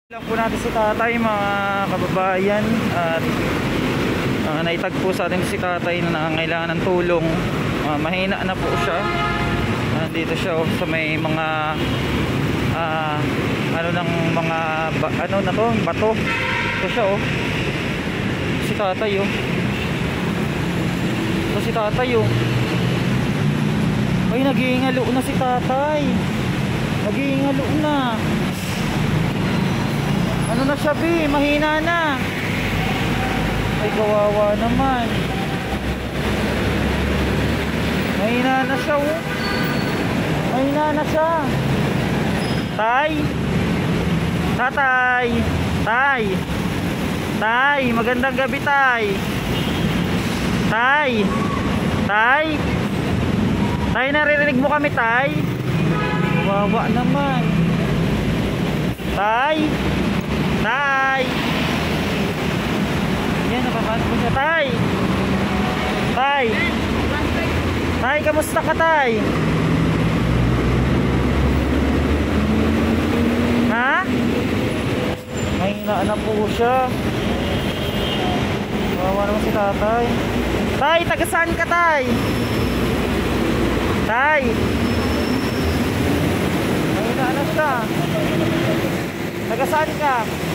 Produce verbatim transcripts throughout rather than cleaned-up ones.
Lang po natin si tatay mga kababayan at uh, naitagpo sa atin si tatay na nangangailangan ng tulong. Uh, mahina na po siya. Uh, dito siya oh, sa may mga uh, ano ng mga ba, ano na to, bato. Ito siya oh. Si tatay oh. Ito si tatay oh. Ay, nag-iingalo na si tatay. Nag-iingalo na. Ano na siya, Bi? Mahina na. Ay, kawawa naman. Mahina na siya, oh. Mahina na siya. Tay? Tatay? Tay? Tay? Magandang gabi, Tay. Tay? Tay? Tay, naririnig mo kami, Tay? Kawawa naman. Tay? Tay! Yan, napapano ko siya. Tay! Tay! Tay, kamusta ka, Tay? Ha? Mahina na po siya. Kawawa naman si tatay. Tay, taga saan ka, Tay? Tay! Mahina na siya. Taga saan ka?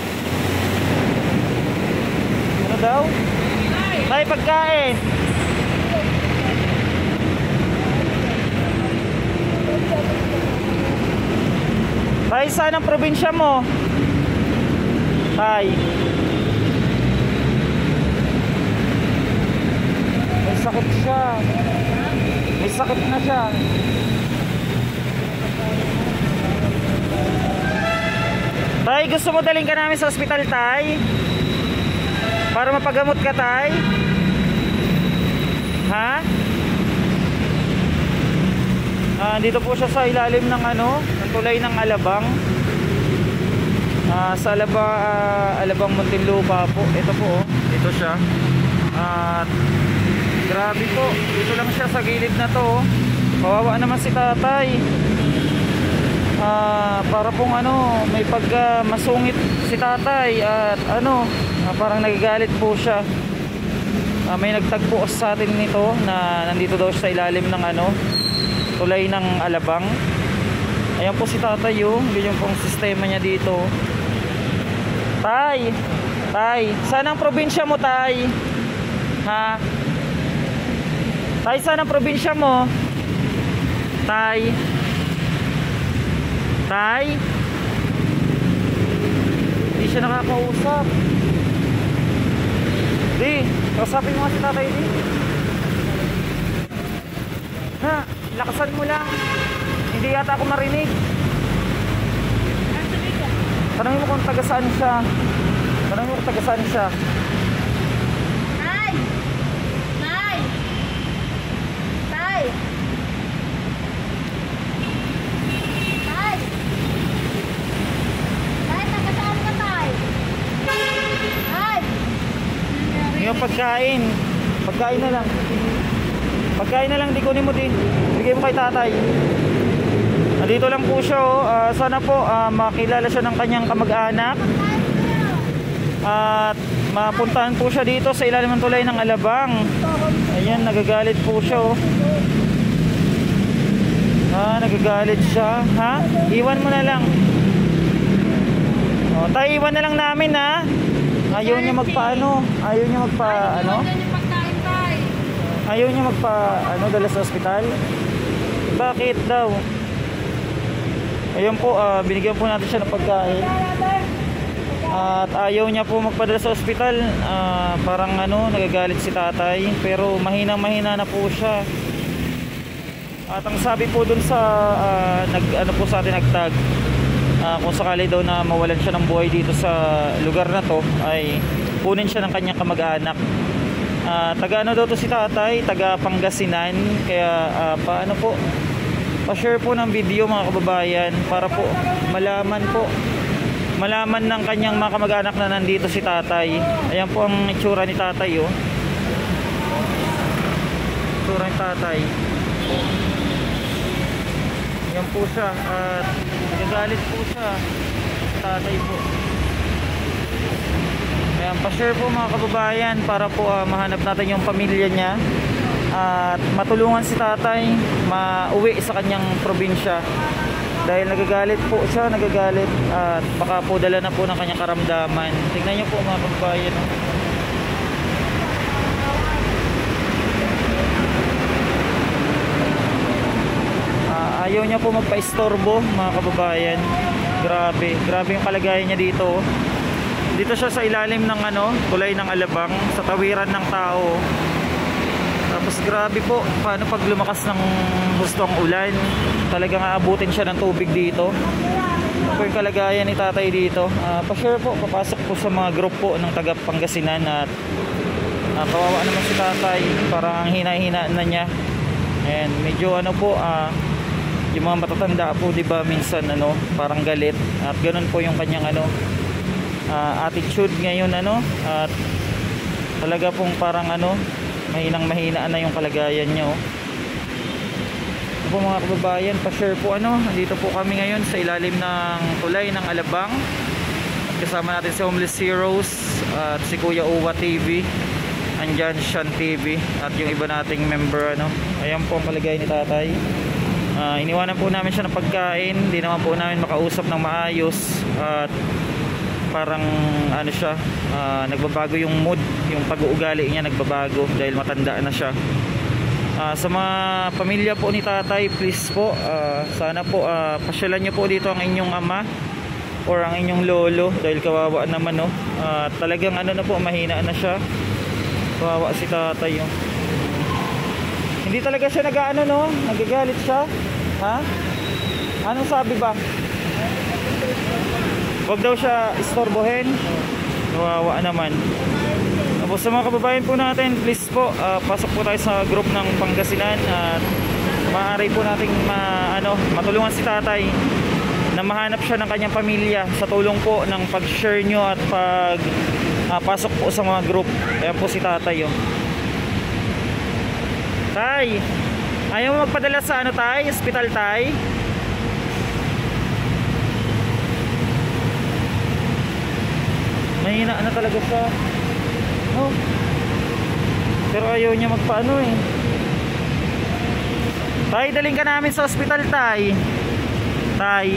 Ano daw? May pagkain. Tay, saan ang probinsya mo? Tay. May sakit siya. May sakit na siya. Tay, gusto mo daling ka namin sa ospital, Tay? Para mapagamot ka, Tay? Ha? Ah, dito po siya sa ilalim ng ano, ng tulay ng Alabang. Ah, sa Alabang, uh, Alabang Muntinlupa po. Ito po, oh. Dito siya. At grabe po. Dito lang siya sa gilid na to, oh. Kawawa naman si tatay. Uh, para pong ano, may pagka uh, masungit si tatay at ano, uh, parang nagagalit po siya. Uh, may nagtagpo sa atin nito na nandito daw sa ilalim ng ano, tulay ng Alabang. Ayan po si tatay oh, yun yung pong sistema niya dito. Tay, Tay, saan ang probinsya mo, Tay? Ha? Tay, saan ang probinsya mo? Tay? Tay? Hindi siya nakakausap. Di, kausapin mo si tatay, di. Ha, lakasan mo lang. Hindi yata ako marinig. Tanongin mo kung taga saan siya. Tanongin mo kung taga saan siya. Tay! Tay! Tay! Yung pagkain, pagkain na lang. Pagkain na lang, di kunin mo din. Bigay mo kay tatay. Nandito lang po siya oh. uh, Sana po uh, makilala siya ng kanyang kamag-anak. At mapuntahan po siya dito sa ilalim ng tulay ng Alabang. Ayan, nagagalit po siya oh. Ah, nagagalit siya. Ha? Iwan mo na lang. Oh, tayo iwan na lang namin ha. Ayaw niya magpaano? Ayaw niya magpa ano? Ayaw niya magpa ano dala sa ospital? Bakit daw? Ayun po, uh, binigyan po natin siya ng pagkain. At ayaw niya po magpadala sa ospital. Uh, parang ano, nagagalit si tatay. Pero mahinang mahina na po siya. At ang sabi po dun sa uh, nag ano po sa atin nagtag, Uh, kung sakali daw na mawalan siya ng buhay dito sa lugar na to, ay kunin siya ng kanyang kamag-anak. Uh, taga ano daw to si tatay, taga Pangasinan. Kaya uh, paano po, pa-share po ng video mga kababayan para po malaman po malaman ng kanyang mga kamag-anak na nandito si tatay. Ayan po ang itsura ni tatay oh. Itsura ni tatay. Yan po siya at nagagalit po siya. Tatay po. pa-share po mga kababayan para po ah, mahanap natin yung pamilya niya at matulungan si tatay mauwi sa kanyang probinsya dahil nagagalit po siya, nagagalit at baka po dala na po ng kanyang karamdaman. Tingnan niyo po mga kababayan, oh. Ah, ayaw niya po magpa-istorbo mga kababayan. Grabe, grabe yung kalagayan niya dito, oh. Dito siya sa ilalim ng ano, tulay ng Alabang, sa tawiran ng tao. Tapos grabe po, paano pag lumakas ng gustong ulan, talagang aabutin siya ng tubig dito. Ano po yung kalagayan ni tatay dito. Uh, pa-share po, papasok po sa mga group po ng taga Pangasinan at uh, kawawa naman si tatay, parang hina-hina na niya. And medyo ano po, uh, yung mga matatanda po, di ba minsan ano, parang galit. At ganun po yung kanyang ano, uh, attitude ngayon ano, at talaga pong parang ano, mahinang mahina na yung kalagayan niya, oh. Ito po mga kababayan, pa-share po ano, dito po kami ngayon sa ilalim ng tulay ng Alabang at kasama natin si Homeless Heroes at si Kuya Uwa T V, andyan Sean T V at yung iba nating member ano. Ayan po ang kalagayan ni tatay. uh, iniwanan po namin siya ng pagkain, hindi naman po namin makausap ng maayos at parang ano siya, uh, nagbabago yung mood, yung pag-uugali niya nagbabago dahil matanda na siya. Uh, sa mga pamilya po ni tatay, please po, uh, sana po uh, pasyalan niyo po dito ang inyong ama or ang inyong lolo dahil kawawa naman, no. Uh, talagang ano na po, mahina na siya, kawawa si tatay, oh. Hindi talaga siya nag-ano, no, nagagalit siya, ha? Anong sabi ba? Wag daw siya istorbohin. Kawawa naman. Tapos sa mga kababayan po natin, please po, uh, pasok po tayo sa group ng Pangasinan at maaari po nating ma, ano, matulungan si tatay na mahanap siya ng kanyang pamilya sa tulong po ng pag-share nyo at pag uh, pasok po sa mga group. Ayan po si tatay, oh. Tay, ayaw mo magpadala sa ano, tay? Hospital, tay? Mahina na talaga siya, no? Pero ayaw niya magpaano, eh. Tay, daling ka namin sa ospital, tay. Tay,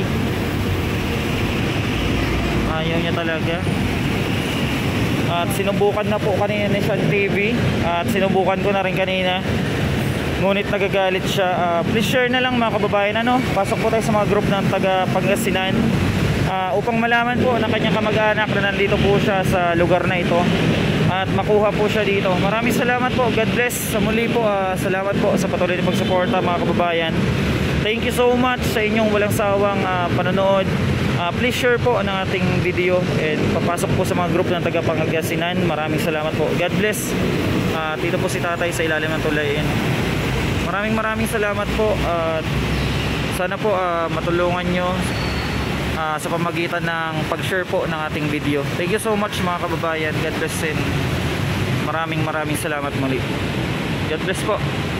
ayaw niya talaga. At sinubukan na po kanina ni Sean T V at sinubukan ko na rin kanina, ngunit nagagalit siya. uh, Please share na lang mga kababayan, ano? Pasok po tayo sa mga group ng taga Pangasinan uh, upang malaman po ng kanyang kamag-anak na nandito po siya sa lugar na ito at makuha po siya dito. Maraming salamat po, God bless. Sa muli po, uh, salamat po sa patuloy na pagsuporta mga kababayan. Thank you so much sa inyong walang sawang uh, panonood. uh, Please share po ang ating video and papasok po sa mga group ng taga Pangasinan. Maraming salamat po, God bless. uh, Dito po si tatay sa ilalim ng tulay. Maraming maraming salamat po at uh, sana po uh, matulungan nyo uh, sa pamagitan ng pag-share po ng ating video. Thank you so much mga kababayan. God bless and maraming maraming salamat muli. God bless po.